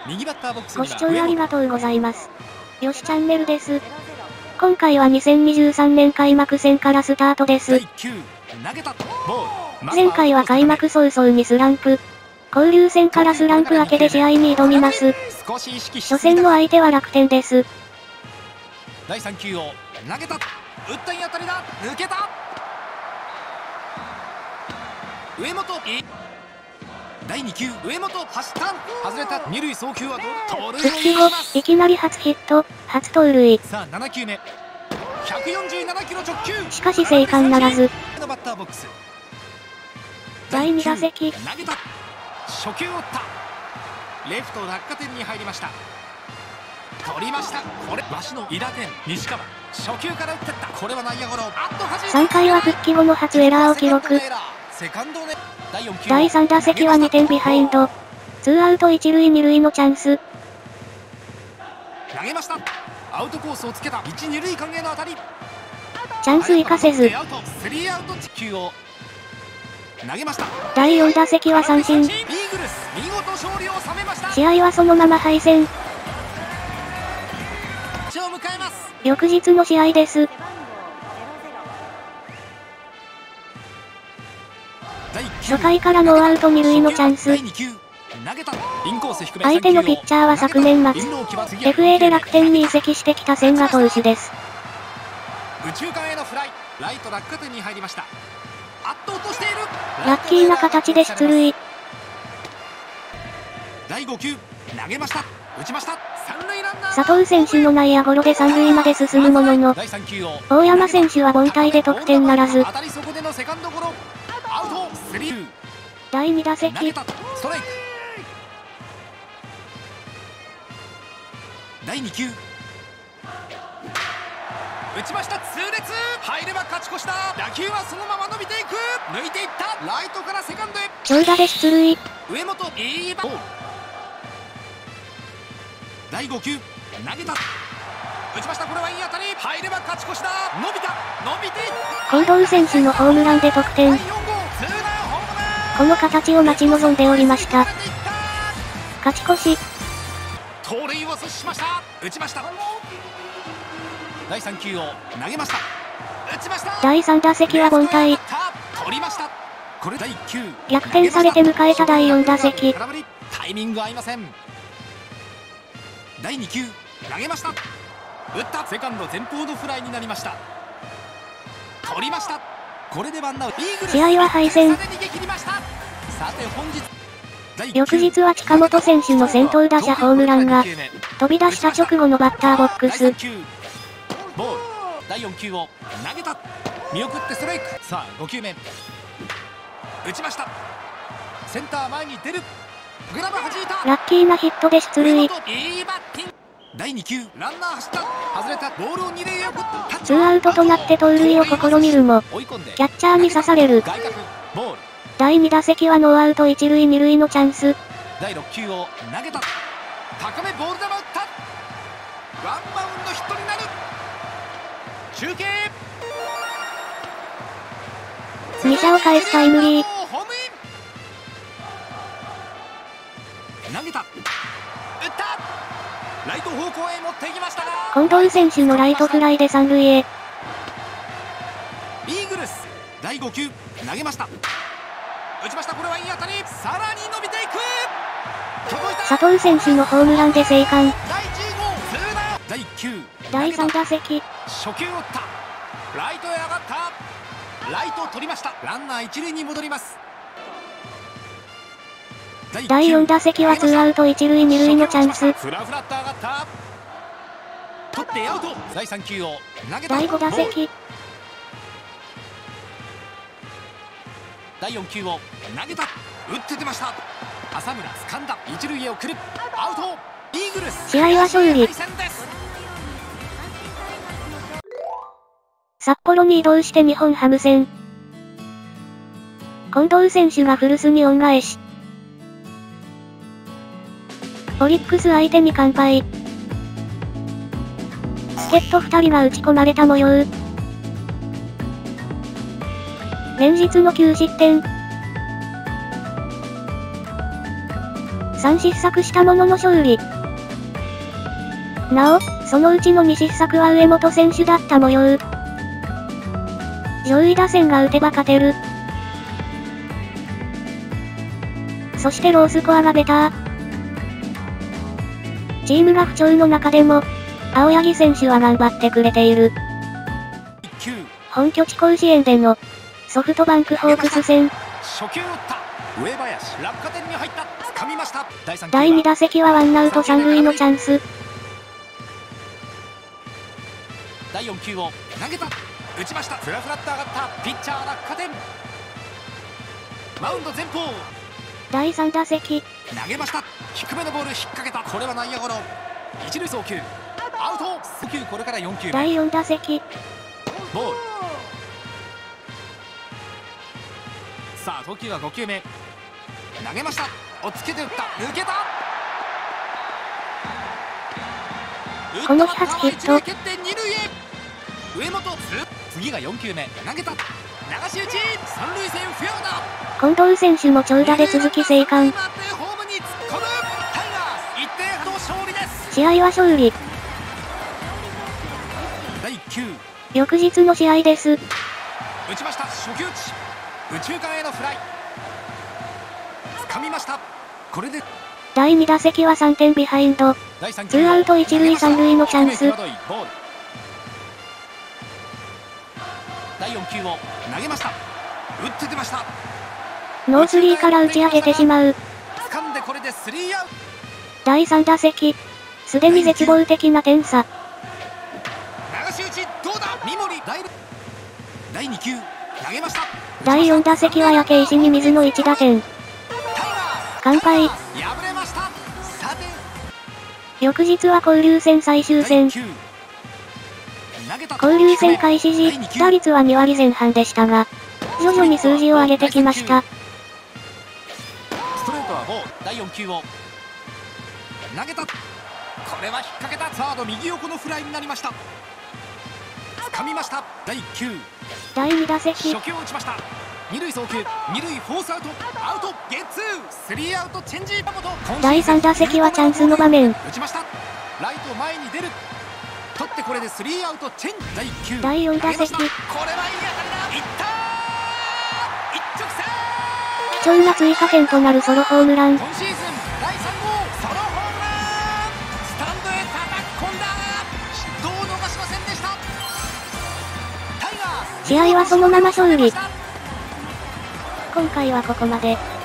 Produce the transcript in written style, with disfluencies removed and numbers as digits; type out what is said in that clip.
右バッターボックスにはご視聴ありがとうございます。よしチャンネルです。今回は2023年開幕戦からスタートです。前回は開幕早々にスランプ。交流戦からスランプ明けで試合に挑みます。初戦の相手は楽天です。 第3球を投げた。打ったい当たりだ。抜けた。上本。第2球上本走った。外れた。二塁送球は盗塁。 復帰後いきなり初ヒット、初盗塁。 さあ7球目。147キロ直球。 しかし生還ならず。 のバッターボックス。 第2打席。 投げた。初球を打った。レフト落下点に入りました。取りました。これ鷲の韋駄天西川。初球から打ってった。これは内野ゴロ。 3回は復帰後の初エラーを記録。第3打席は2点ビハインド。ツーアウト1塁2塁のチャンス。 投げました。アウトコースをつけた。1、2塁間への当たり。 チャンス生かせず。 スリーアウト球を投げました。 第4打席は三振。 イーグルス見事勝利を収めました。 試合はそのまま敗戦。翌日の試合です。初回からノーアウト2塁のチャンス。相手のピッチャーは昨年末 FA で楽天に移籍してきた千賀投手です。 右中間へのフライ。ライト落下点に入りました。圧倒としている。 ラッキーな形で出塁。 第5球投げました。打ちました。三塁ランナー。 佐藤選手の内野ゴロで三塁まで進むものの、大山選手は凡退で得点ならず。第2打席。 第2球打ちました。痛烈。入れば勝ち越した。打球はそのまま伸びていく。抜いていった。ライトからセカンドへ。 長打で出塁。 上本いいバット。第5球投げた。打ちました。これはいい当たり。入れば勝ち越しだ。伸びた。伸びていった。 近藤選手のホームランで得点。この形を待ち望んでおりました。勝ち越し。 盗塁を阻止しました。打ちました。第3球を投げました。打ちました。 第3打席は凡退。 取りました。これ第1球逆転されて迎えた第4打席。 タイミング合いません。第2球投げました。打った。セカンド前方のフライになりました。取りました。これでワンアウト。 試合は敗戦。翌日は近本選手の先頭打者ホームランが飛び出した直後のバッターボックス。 ボール。第4球を投げた。見送ってストライク。さあ5球目打ちました。センター前に出る。グラブ弾いた。 ラッキーなヒットで出塁。 第2球ランナー走った。外れた。ボールを2塁へ送った。 ツーアウトとなって盗塁を試みるもキャッチャーに刺される。第2打席はノーアウト1塁2塁のチャンス。 第6球を投げた。高めボール球打った。ワンバウンドヒットになる。中継。 2者を返すタイムリー。 投げた。打った。ライト方向へ持っていきましたが、 近藤選手のライトフライで三塁へ。 イーグルス第5球投げました。打ちました。これはいい当たり。さらに伸びていく。届いた。 佐藤選手のホームランで生還。 第10号ツーラン。第1球第3打席。 初球打った。ライトへ上がった。ライトを取りました。ランナー1塁に戻ります。 第4打席はツーアウト1塁2塁のチャンス。 フラフラっと上がった。取ってアウト。第3球を投げた。 第5打席。 第4球を投げた。打って出ました。浅村掴んだ。一塁へ送る。アウト。イーグルス。 試合は勝利。札幌に移動して日本ハム戦。近藤選手が古巣に恩返し。オリックス相手に完敗。助っ人2人が打ち込まれた模様。連日の9失点。 3失策したものの勝利。なお、そのうちの2失策は上本選手だった模様。上位打線が打てば勝てる。そしてロースコアがベター。チームが不調の中でも、青柳選手は頑張ってくれている。本拠地甲子園でのソフトバンクホークス戦。 初球打った上林、落下点に入った、掴みました。 第2打席はワンアウト3塁のチャンス。 第4球を投げた、打ちました。フラフラっと上がったピッチャー落下点、マウンド前方。 第3打席投げました。低めのボール引っ掛けた、これは内野ゴロ。一塁送球アウト。送球、これから4球目。 第4打席ボール。さあ投球は5球目、投げました。おっつけて打った、抜けた。 この日初ヒット。 蹴って二塁へ。上本、次が4球目、投げた、流し打ち、三塁線フェアだ。 近藤選手も長打で続き生還。試合は勝利。 第1球、 翌日の試合です。 打ちました。初球打ち、右中間へのフライ、掴みました。これで第2打席は3点ビハインド。ツーアウト1塁3塁のチャンス。 第4球を投げました。打って出ました。 ノースリーから打ち上げてしまう。 掴んでこれでスリーアウト。 第3打席、すでに絶望的な点差。 流し打ち、どうだ。三森、第2球投げました。 第4打席は焼け石に水の1打点。完敗。 敗れました。さて翌日は交流戦最終戦。交流戦開始時、打率は2割前半でしたが、徐々に数字を上げてきました。 ストレートはボール。第4球を投げた、これは引っ掛けた。サード右横のフライになりました。掴みました。第1球、 第2打席、 初球を打ちました。二塁送球、二塁フォースアウト、アウト、ゲッツー、スリーアウトチェンジ。 第3打席はチャンスの場面。 打ちました。ライト前に出る、取ってこれでスリーアウトチェンジ。第1球、 第4打席、 これはいい当たりだ。いったー、一直線。 貴重な追加点となるソロホームラン。 今シーズン第3号ソロホームラン、スタンドへ叩き込んだ。ヒットを逃しませんでした。タイガース、 試合はそのまま勝利。今回はここまで。